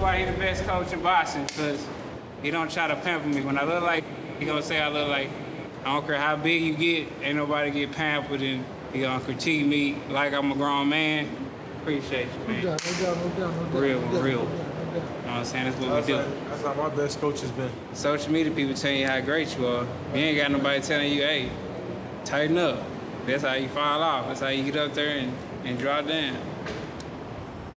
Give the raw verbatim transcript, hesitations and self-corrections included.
why he the best coach in boxing, because he don't try to pamper me. When I look like, he gonna say I look like, I don't care how big you get, ain't nobody get pampered, and he gonna critique me like I'm a grown man. Appreciate you, man. No doubt, no doubt, no doubt, no doubt. Real, no doubt, real. No doubt, no doubt. You know what I'm saying? That's what That's we do. Like, that's how my best coach has been. Social media people telling you how great you are. You ain't got nobody telling you, hey, tighten up. That's how you fall off. That's how you get up there and, and draw down.